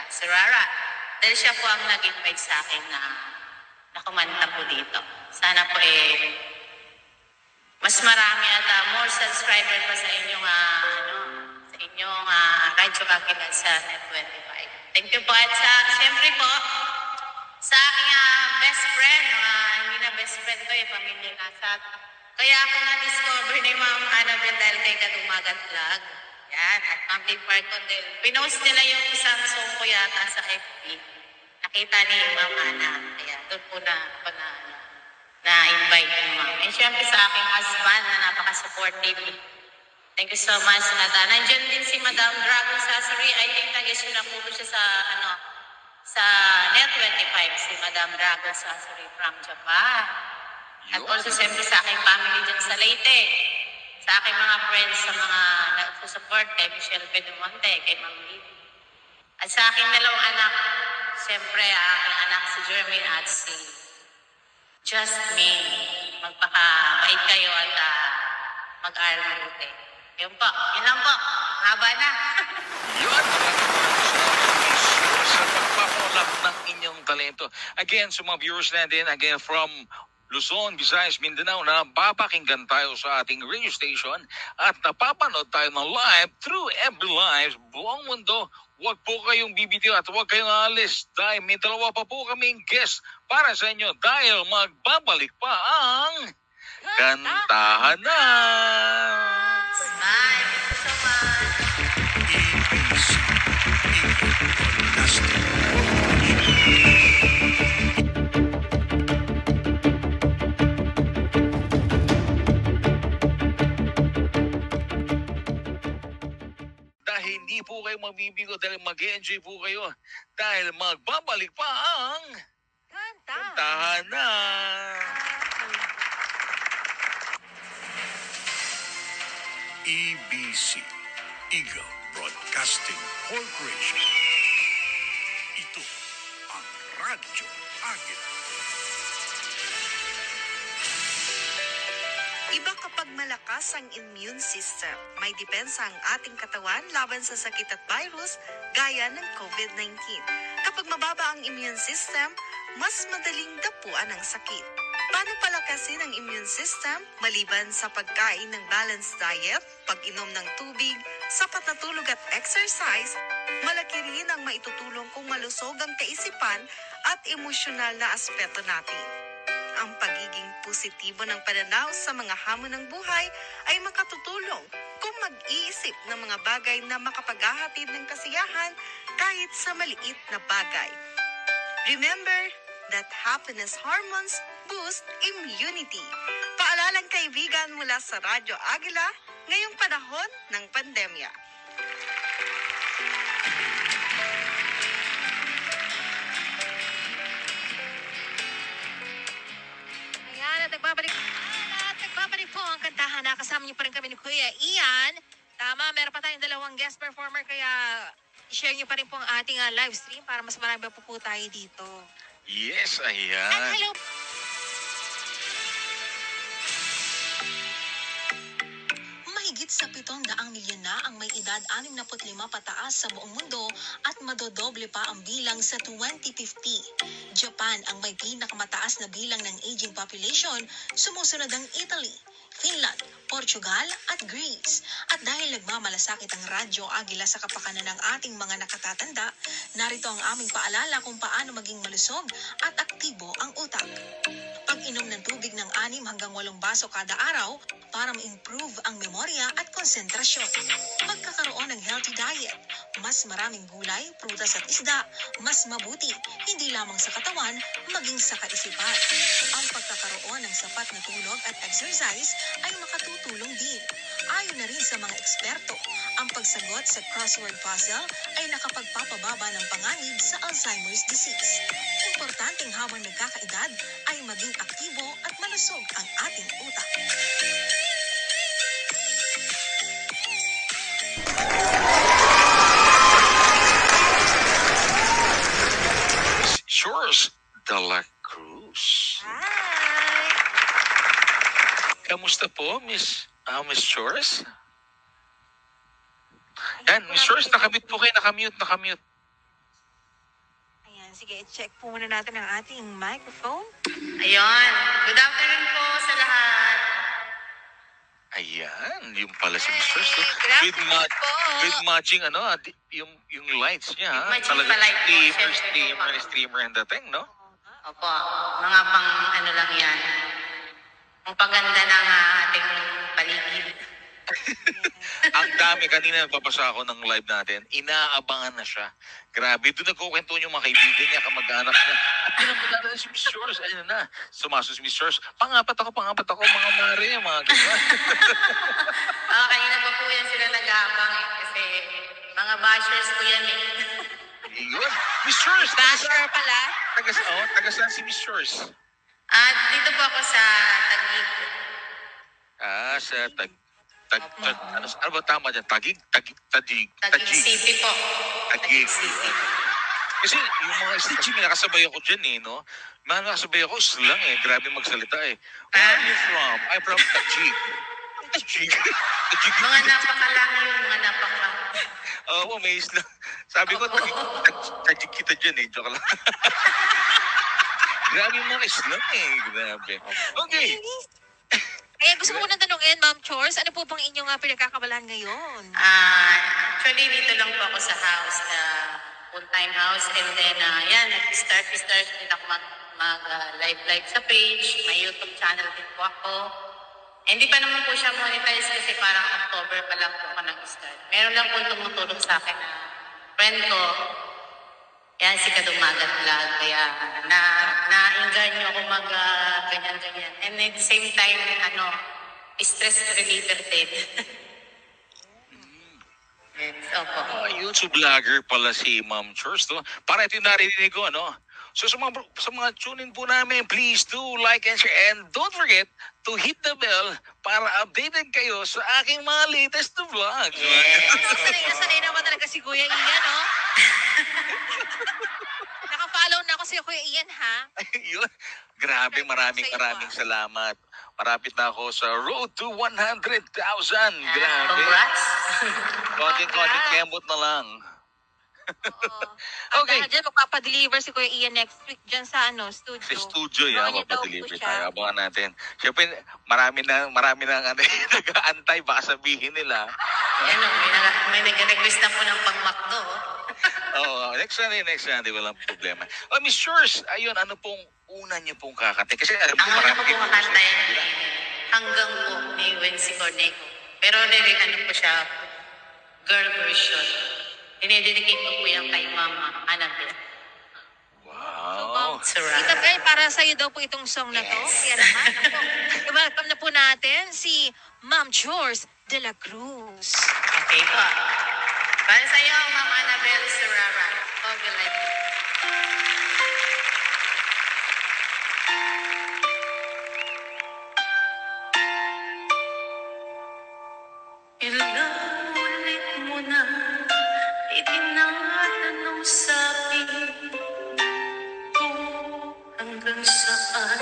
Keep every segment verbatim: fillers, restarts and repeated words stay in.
si Rara. Dahil siya po ang nag-invite sa akin na nakumanta po dito. Sana po eh, mas marami at uh, more subscriber pa sa inyong, uh, ano, sa inyong uh, Radyo Agila sa Net twenty-five. Thank you po. At sa, siyempre po, sa aking uh, best friend, uh, hindi na best friend ko, eh, pamilya na sa kaya ako na-discover ni Ma'am Annabel dahil kay Kadumagat Vlog. Yan, at Ma'am Lee Parcondel. Pinost nila yung isang song ko yata sa F B. Nakita ni Ma'am Ana. Kaya doon po na ako na, na-invite ni Ma'am. And syempre sa aking husband na napaka-supportive. Thank you so much. At uh, nandiyan din si Madam Dragon Sasori. I think nag-issue na po siya sa, ano, sa Net twenty-five, si Madam Dragon Sasori from Japan. At also siyempre sa aking family dyan sa Leyte. Sa aking mga friends, sa mga nagsusupport kay Michelle Pedumonte, kay Ma'am Lee. At sa aking dalawang anak, siyempre aking anak si Jermaine at si Justine. Magpakabait kayo at uh, mag-aral mabuti. Yun po. Yun lang po. Haba na. Yun. Sa pagpapaulap ng inyong talento. Again, sa mga viewers natin, again from Luzon, Visayas, Mindanao, na papakinggan tayo sa ating radio station at napapanood tayo ng live through F B Live buong mundo. Huwag po kayong bibitiw at huwag kayong alis dahil may dalawa pa po kaming guest para sa inyo dahil magbabalik pa ang Kantahan Na! Bye! Thank you so much! Hindi po kayo mabibigo dahil mag-enjoy po kayo dahil magbabalik pa ang Kantahan Na! E B C, Eagle Broadcasting Corporation. Ito ang Radyo Agila. Iba kapag malakas ang immune system, may depensa ang ating katawan laban sa sakit at virus gaya ng COVID nineteen. Kapag mababa ang immune system, mas madaling dapuan ang sakit. Paano palakasin ang immune system? Maliban sa pagkain ng balanced diet, pag-inom ng tubig, sapat na tulog at exercise, malaki rin ang maitutulong kung malusog ang kaisipan at emosyonal na aspeto natin. Ang pagiging positibo ng pananaw sa mga hamon ng buhay ay makatutulong kung mag-iisip ng mga bagay na makapaghahatid ng kasiyahan kahit sa maliit na bagay. Remember that happiness hormones boost immunity. Paalalang kaibigan mula sa Radyo Agila ngayong panahon ng pandemya. Nagbabalik, at nagbabalik po ang Kantahan Na. Kasama niyo pa rin kami ni Kuya Ian. Tama, meron pa tayong dalawang guest performer kaya i-share niyo pa rin po ang ating uh, live stream para mas marami po po tayo dito. Yes, ayan. At hello. Mahigit sa pitong daang milyon na ang may edad anim na lima pataas sa buong mundo at madodoble pa ang bilang sa twenty fifty. Japan ang may pinakamataas na bilang ng aging population, sumusunod ang Italy, Finland, Portugal at Greece. At dahil nagmamalasakit ang Radyo Agila sa kapakanan ng ating mga nakatatanda, narito ang aming paalala kung paano maging malusog at aktibo ang utak. Pag-inom ng tubig ng anim hanggang walong baso kada araw para ma-improve ang memorya at konsentrasyon. Pagkakaroon ng healthy diet, mas maraming gulay, prutas at isda, mas mabuti, hindi lamang sa katawan, maging sa kaisipan. Ang pagkakaroon ng sapat na tulog at exercise ay makatutulong din. Ayon na rin sa mga eksperto, ang pagsagot sa crossword puzzle ay nakapagpapababa ng panganib sa Alzheimer's disease. Importanteng habang nagkakaedad ay maging aktibo at malusog ang ating utak. Shores de la Cruz. Hi! Kamusta po, Miss uh, Miss Shores? Yan, Miss Shores, nakamute po kayo, nakamute, nakamute. Ayan, sige, i-check po muna natin ang ating microphone. Ayun. Good afternoon po sa lahat. Ayan, yung pala si mister So, Hey, with, ma- po. with matching, ano, ah, di- yung, yung lights niya, ha? Matching Talagang pa light po, streamer, syempre po, streamer, pa. streamer ang dating, no? Opo, mga pang ano lang yan. Ang paganda ng ah, ating paligid. Ang dami, kanina nagbabasa ako ng live natin, inaabangan na siya. Grabe, doon nagkukwento yung mga kaibigan niya, kamag-anak niya. At pinapagdala na si miss Shores, ayun na, sumaso si miss Shores, pangapat ako, pangapat ako, mga mare, mga gano'n. Ah, kanina pa po yan sila nag-aabang eh. Kasi mga bashers ko yan eh. Yun, miss Shores, Basher pala. taga, oh, taga saan si miss Shores? At dito po ako sa Taguig. Ah, sa tag, tag, tag ano, ano ba tama dyan? Tagig? Tagig, tagig, Taguig City po. Taguig. City. Kasi yung mga stitching, nakasabay ako dyan eh, no? Mga nakasabay ako, slang eh. Grabe magsalita eh. Where are you from? I'm from Taguig. Taguig. Taguig. Mga napakalang yun, mga napaka. Oo, may islang. Sabi ko, Taguig, Taguig- Taguig kita dyan eh. Joke lang. Grabe yung mga islang eh. Grabe. Okay. Eh, gusto ko munang tanungin, Ma'am Chores, ano po bang inyong uh, pinagkakabalahan ngayon? Ah, actually, dito lang po ako sa house, uh, full-time house. And then, uh, yan, nag-start, start din ako mag, mag uh, live live sa page. May YouTube channel din po ako. Hindi pa naman po siya monetize kasi parang October pa lang po ako nag-start. Meron lang po tumutulong sa akin na friend ko. Yan, si Kadumagat Vlog. Kaya na, na-inganyo ako mag uh, ganyan-ganyan. And at the same time, ano, stress reliever din. Yes, opo. Ah, yun, so vlogger pala si Ma'am Chores, no? Para ito yung narinig ko, ano? So sa mga, sa mga tune-in po namin, please do like and share. And don't forget to hit the bell para updated kayo sa aking mga latest na vlog. Ano, sanay na sanay naman talaga si Kuya Ian, no? Naka-follow na ako si Kuya Ian, ha? Yun. Grabe, maraming Sa iyo, maraming ah. salamat. Marapit na ako sa road to one hundred thousand. Ah, Grabe. congrats. Konting-konting kembot na lang. Oo. At Okay. dahil dyan, magpapadeliver si Kuya Ian next week dyan sa ano, studio. Sa studio, yan, Abangan niyo daw po mapadeliver siya. tayo. Abangan natin. Siyempre, marami na, marami na ano, nag-aantay, baka sabihin nila. Yan, oh, may, nag- may nag-request na po ng pang-McDo. oh. Oo, next Sunday, next Sunday, walang problema. Oh, Miss Shores, ayun, ano pong una niyo pong kakantay? Kasi alam ko Ang una marami ko po kayong kakantay gusto. na hanggang po ni Wency Cornejo. Pero really, ano po siya, girl version. Dinededicate ko po yan kay Mama Annabelle. Wow. Sarah. Tita Bel, para sa iyo daw po itong song na to. Kaya naman, ako, welcome na po natin si Ma'am Chores de la Cruz. Okay po. Para sa iyo, Ma'am Annabelle Serrara. Hope you like it. Ilang ulit mo na itinatanong sa akin kung hanggang saan.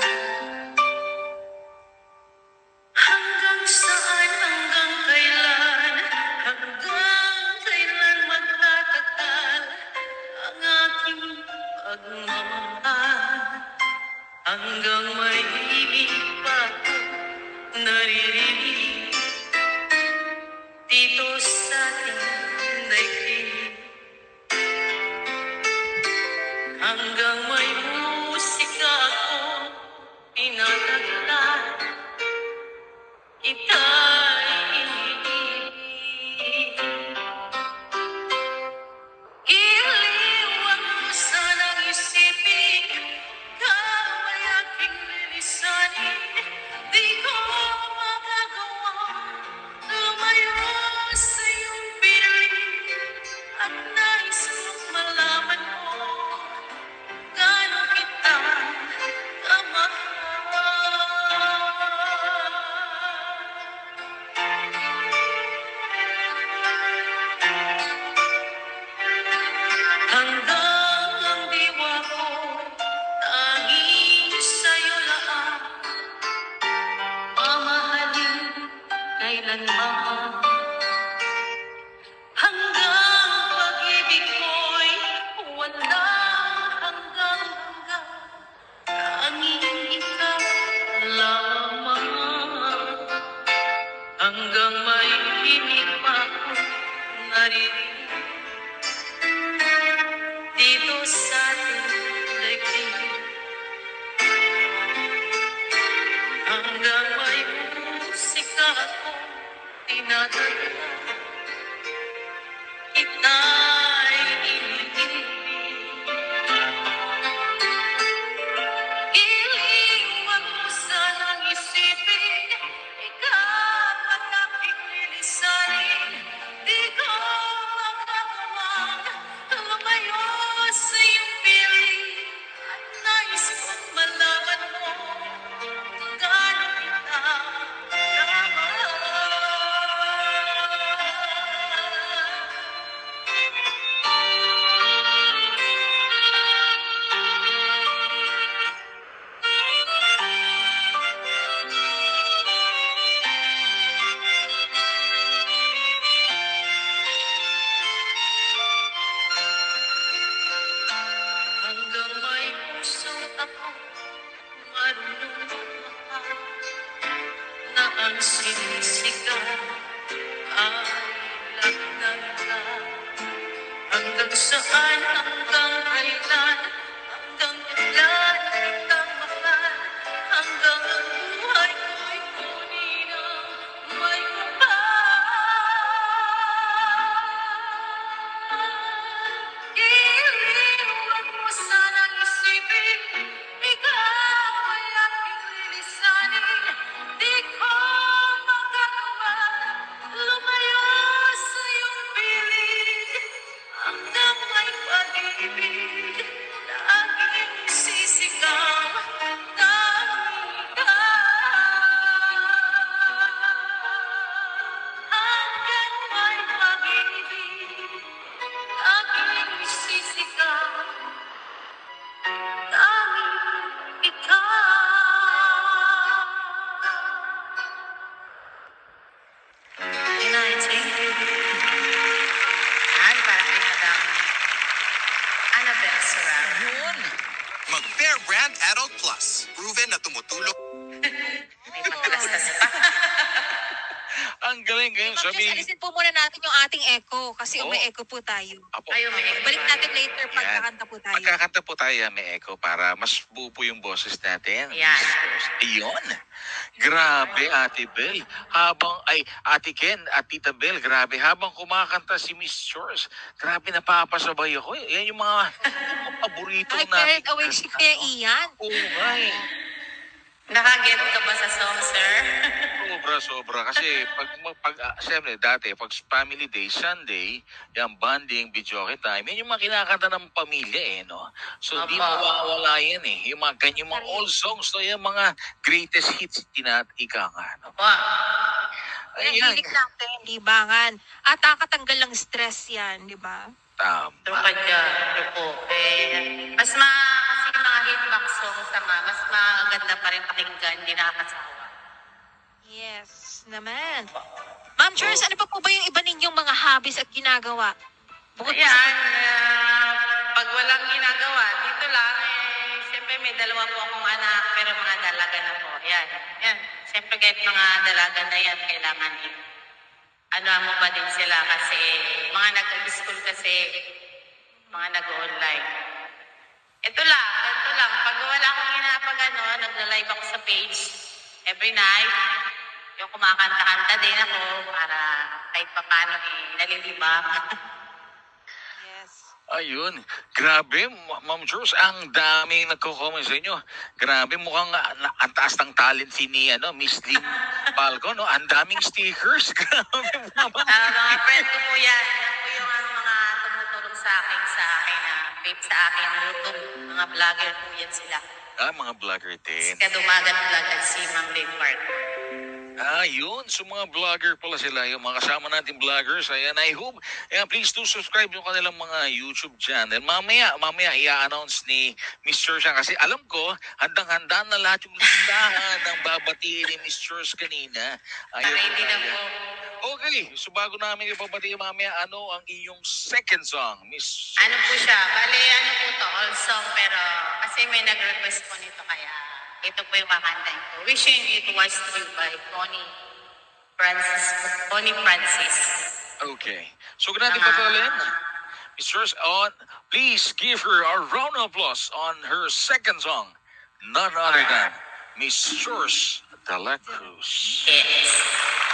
Hanggang saan, hanggang kailan, hanggang kailan magtatagal ang aking pagmamahal. Hanggang may ibig pa akong naririnig dito sa ating daigdig. Hanggang may musika akong pinatagla, ika'y iniibig. Iliwan mo sanang isipin, kamay aking lilisanin. Di ko magagawa lumayo sa iyong piling. At nais kong malaman mo gaano kita kamahal. sa ating daigdig. Hanggang may musika ako tinatala, kita'y iniibig. Iliwan mo sanang isipin, ikaw ang aking lilisanin. Di ko magagawang lumayo sa iyong piling. At nais kong malaman mo kung gaano kita kamahal. Hanggang may pusong ako marunong mahal, na ang sinisigaw ay lagnat ka. Hanggang saan, hanggang kailan, hanggang kailan kitang mahal, hanggang ang buhay ko'y kunin ang may kapal. Iliwan mo sanang isipin, ikaw ay aking lilisanin. Di ko magagawa lumayo sa iyong piling. Hanggang may pag-ibig na aking sisigaw, tanging hanggang may pag-ibig aking sisigaw, tanging ikaw. United. Yan, para kay Madam Annabel Serrano. Yun. Mag-Bear Brand Adult Plus. Proven na tumutulong. May pagkalastas pa. Ang galing ngayon Ma'am Jess, sabihin. alisin po muna natin yung ating echo kasi Oh. may echo po tayo. Apo, Ayaw, may echo. Balik natin later pag Yan. kakanta po tayo. Magkakanta po tayo, may echo para mas buo po yung boses natin. Yan. Iyon. Grabe, Ate Bel. Habang, ay, Ate Ken at Tita Bel, grabe. Habang kumakanta si Miss Shores, grabe, napapasabay ako. Yan yung mga, yung mga paborito Ay, natin. carried away si Kuya Ian. Oo nga eh. Nakaget ka ba sa song, sir? Sobra, sobra. Kasi pag, pag uh, siyempre, dati, pag family day, Sunday, yung bonding, video time, yan yung mga kinakanta ng pamilya eh, no? So, di Apa. mawawala yan eh. Yung mga ganyan, mga old songs, no? Yung mga greatest hits, tinat-ika nga, no? Wa. Ang Ayan, hilig natin, libangan. At nakakatanggal ng stress yan, di ba? tama. True ka dyan. True po. Eh, mas ma... Kasi mga hitbox songs nga, mas maganda pa rin pakinggan, hindi nakakasawa. Yes, naman. Ma'am Chers, ano pa po ba yung iba ninyong mga hobbies at ginagawa? Bukod po Ayan, sa... ah, pag walang ginagawa, dito lang eh, siyempre may dalawa po akong anak, pero mga dalaga na po. Yan, yan. Siyempre kahit mga dalaga na yan, kailangan eh. Ano mo ba din sila kasi, mga nag-school kasi, mga nag-online. Ito lang, ito lang. Pag wala akong ginapag ano, nagla-live ako sa page every night. Yung kumakanta-kanta din ako para kahit papano eh, nalilibang. Yes. Ayun. Grabe, Ma- Ma'am Jules, ang daming nagko-comment sa inyo. Grabe, mukhang ah, na, ang taas ng talent si ni, ano, Miss Lynn Palco, no? Ang daming stickers. Grabe, mga Ah, mga friend ko po yan. Yan po yung ano, mga tumutulong sa akin, sa akin, na vape sa akin, YouTube. Mga vlogger po yan sila. ah, mga vlogger din. Si Kadumagan Vlog at si Ma'am Lynn Park. Ah, yun. So, mga vlogger pala sila. Yung mga kasama nating vloggers. Ayan, I hope. Ayan, please do subscribe yung kanilang mga YouTube channel. Mamaya, mamaya, i-announce ni Miss Chers yan. Kasi alam ko, handang-handa na lahat yung listahan ng babatiin ni Miss Chers kanina. Ayun, Ready na ayan. po. Okay, so bago namin ipabatiin mamaya, ano ang iyong second song, Miss Ano po siya? Bale, ano po to? All song, pero kasi may nag-request po nito kaya ito po yung kakantahin ko. Wishing It Was True by Connie Francis. Connie Francis. Okay. So, kung natin Mga- patalin, Miss George, on, please give her a round of applause on her second song. None other than Miss George de la Cruz. Yes.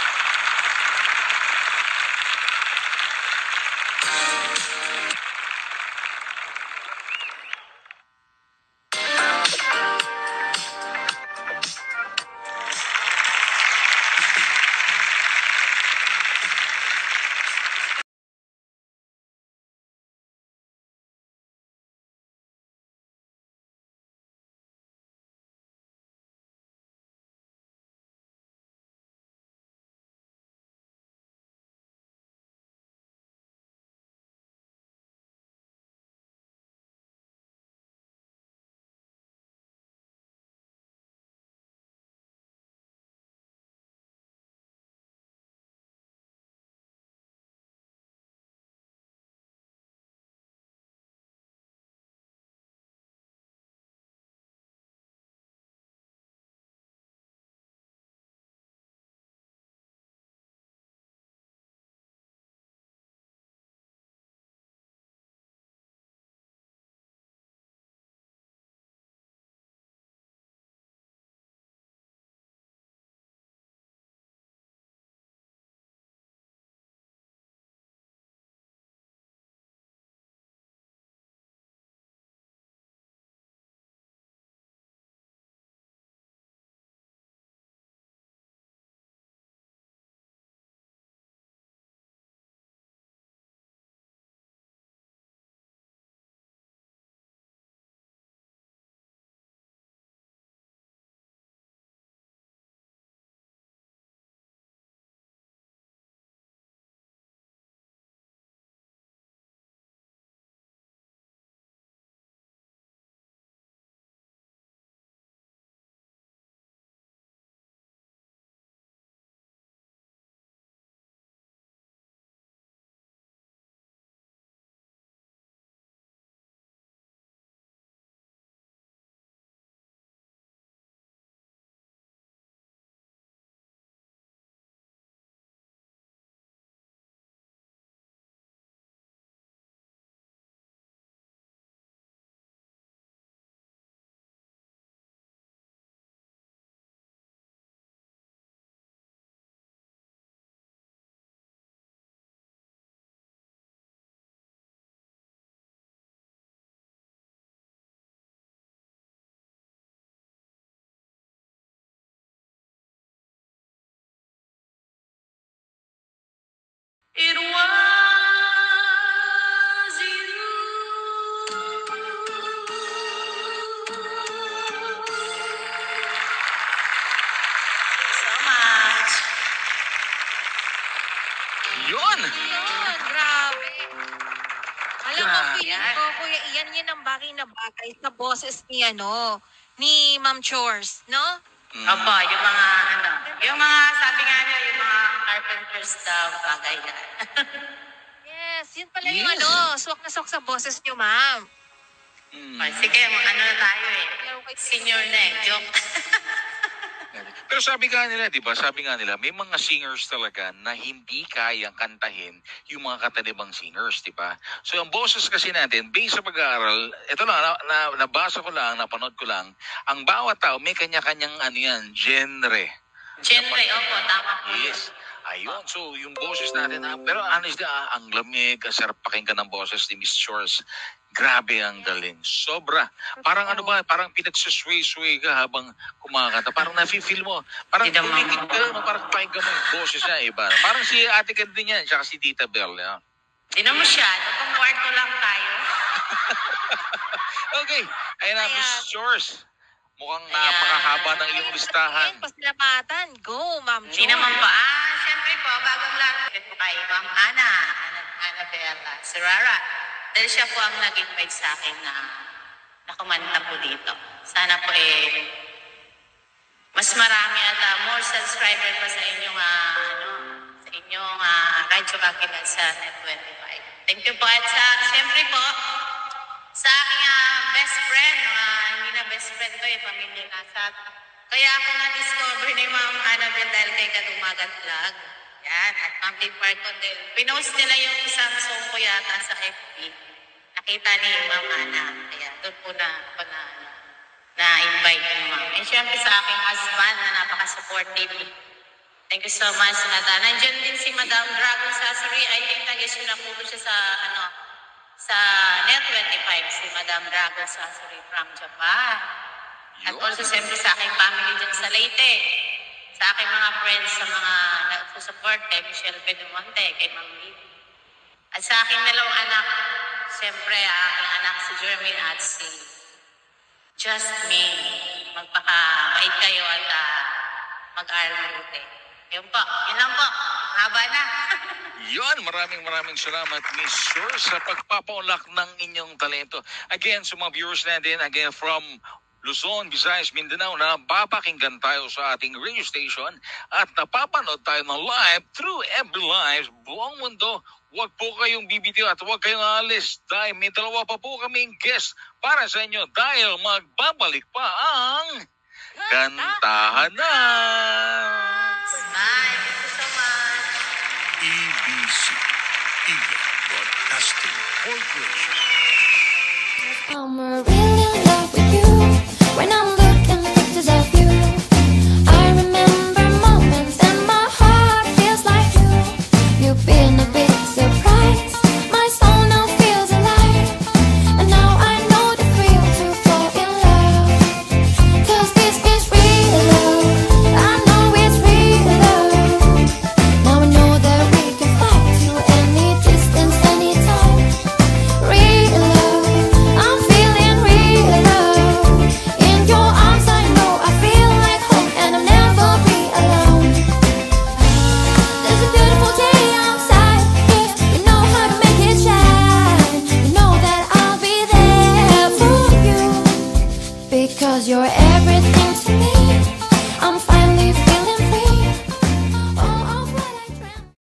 It was you. Thank you so much. Yun! Yun, grabe. Alam mo, Grabe. feeling ko, Kuya Ian, yan ang bagay na bagay sa boses ni, ano, ni Ma'am Chores, no? Mm. Opo, yung mga ano, yung mga sabi nga niya, yung mga carpenters daw, bagay na. Yes, yun pala yung Yes. ano, swak na swak sa boses niyo, Ma'am. Mm. Ay, sige, ano na tayo eh. Senior na eh, joke. Pero sabi nga nila, di ba, sabi nga nila, may mga singers talaga na hindi kayang kantahin yung mga katanibang singers, di ba? So ang boses kasi natin, based sa pag-aaral, ito lang, na, na, nabasa ko lang, napanood ko lang, ang bawat tao may kanya-kanyang ano yan, genre. Genre, opo, tama po yun. Yes. Ayun, so yung boses natin, ah, pero honestly, ah, ang lamig, ang sarap pakinggan ng boses ni Miss Chores. Grabe ang galing. Sobra. Parang ano ba, parang pinagsusway-sway ka habang kumakanta. Parang nafe-feel mo. Parang Hindi naman. tumigil ka, no? Parang pakinggan mo yung boses niya, iba. Parang si Ate Kat din yan, tsaka si Tita Belle. Yeah. Di na masyado, kung kwarto lang tayo. Okay, ayun na, Ayan. Miss Chores. Mukhang Ayan. napakahaba ng iyong listahan. Ayun, pasalamatan. Go, Ma'am Hindi Chores. naman pa. Ah, syempre po, bagong lang. Ito po kay Ma'am Ana, Ana, Annabella Serrara. Dahil siya po ang nag-invite sa akin na nakumanta po dito. Sana po eh, mas marami at ah, more subscriber pa sa inyong, ah, ano, sa inyong uh, Radyo Kakilan sa Net twenty-five. Thank you po. At sa, syempre po, sa aking ah, best friend, mga hindi na best friend ko, eh, pamilya na sa kaya ako na-discover ni Ma'am Annabelle dahil kay Katumagat Vlog. Yan, at Ma'am Park Condel. Pinost nila yung isang song ko yata sa F B. Nakita ni Ma'am Ana. Kaya doon po na ako na, na-invite ni Ma'am. And syempre sa aking husband na napaka-supportive. Thank you so much. At uh, nandiyan din si Madam Dragon Sasori. I think nag-issue na po siya sa, ano, sa Net twenty-five, si Madam Dragon Sasori from Japan. At also siyempre sa aking family dyan sa Leyte. Sa aking mga friends, sa mga nagsusupport kay Michelle Pedumonte, kay Ma'am Lily. At sa aking dalawang anak, siyempre aking anak si Jermaine at si Justine. Magpakabait kayo at uh, mag-aral mabuti. Yun po, yun lang po. Haba na. Yun, maraming maraming salamat, Miss Sir, sa pagpapaulak ng inyong talento. Again, sa mga viewers natin, again from Luzon, Visayas, Mindanao, na papakinggan tayo sa ating radio station at napapanood tayo ng live through F B Live, buong mundo. Huwag po kayong bibitiw at huwag kayong alis dahil may dalawa pa po kaming guest para sa inyo dahil magbabalik pa ang Kantahan Na! Bye. Thank you so much. E B C, Eagle Broadcasting Corporation. I'm really in love with you. When I'm looking at pictures of you, I remember moments and my heart feels like you. You've been a big surprise. My soul now feels alive. And now I know the thrill to fall in love. 'Cause this is real love. I know it's real love. Now I know that we can fly to any distance, anytime. Real love. I'm feeling real love. In your arms I know I feel like home and I'll never be alone. There's a beautiful day outside here. You know how to make it shine. You know that I'll be there for you. Because you're everything to me.